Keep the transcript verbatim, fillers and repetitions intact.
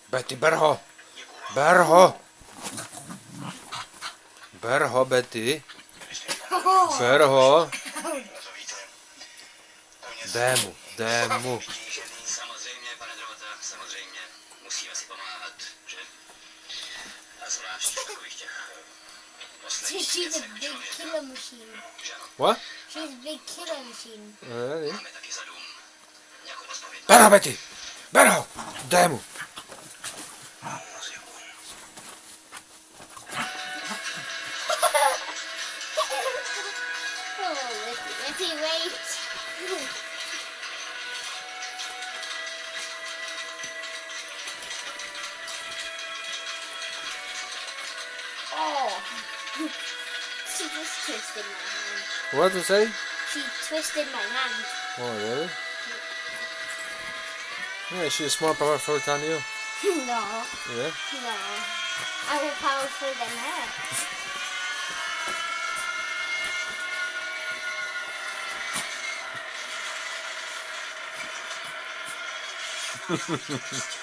Betty, ber ho! Ber ho! Ber ho, Betty. Ber ho. Dej mu, dej mu. Samozřejmě, pane Drobota, samozřejmě. Musíme si pomáhat, že? A zvlášť v takových těch posledních She's a věcech big člověka. killer machine. Že ano? What? She's a big killer machine. Really? Máme taky za dům nějakou odpovědnost. Ber ho, Betty! Ber ho! Dej mu. Oh, Letty, Letty, wait. Oh, she just twisted my hand. What to say? She twisted my hand. Oh, really? Yeah, she's more powerful than you. No, Yeah? no. I'm more powerful than her.